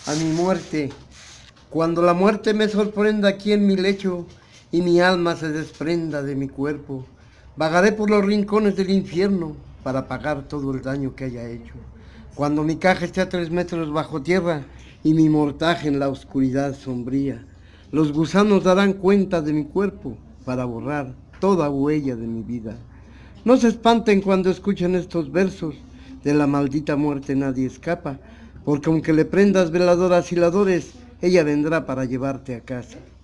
a mi muerte. Cuando la muerte me sorprenda aquí en mi lecho y mi alma se desprenda de mi cuerpo, vagaré por los rincones del infierno para pagar todo el daño que haya hecho. Cuando mi caja esté a 3 metros bajo tierra y mi mortaje en la oscuridad sombría, los gusanos darán cuenta de mi cuerpo para borrar toda huella de mi vida. No se espanten cuando escuchen estos versos, de la maldita muerte nadie escapa, porque aunque le prendas veladoras y ladores, ella vendrá para llevarte a casa.